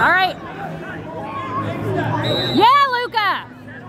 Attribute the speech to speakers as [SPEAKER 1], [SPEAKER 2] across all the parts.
[SPEAKER 1] All right. Yeah, Luca.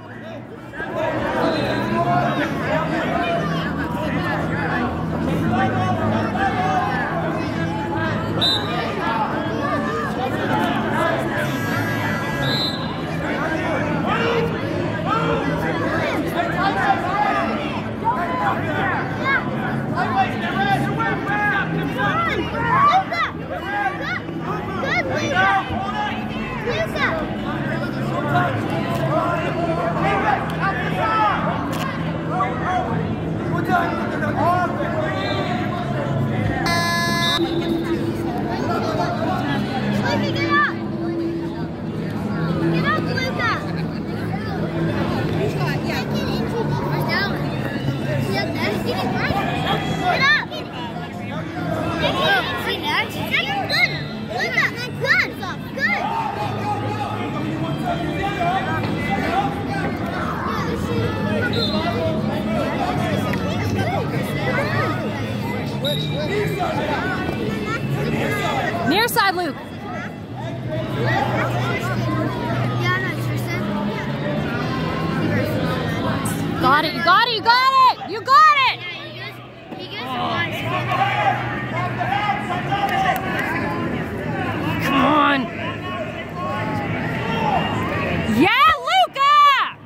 [SPEAKER 1] Near side, Luke. Got it, you got it, you got it! You got it! Come on. Yeah, Luca!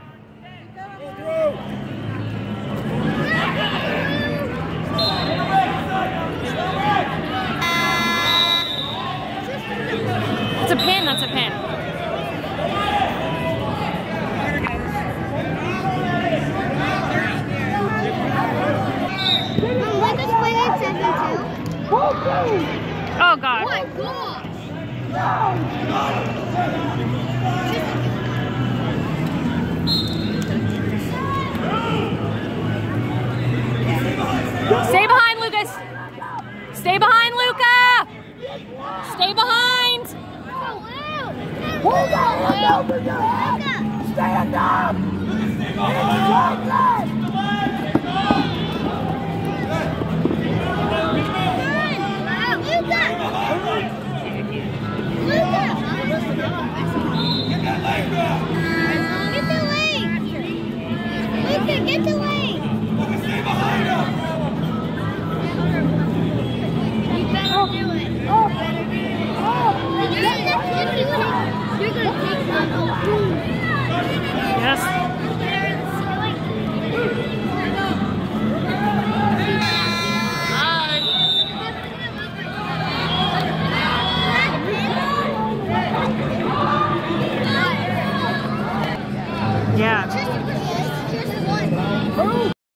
[SPEAKER 1] That's a pin, that's a pin. Oh God. Oh my gosh. Stay behind, Lucas. Stay behind, Luca. Stay behind.
[SPEAKER 2] Hold on, look over your head. Stand up.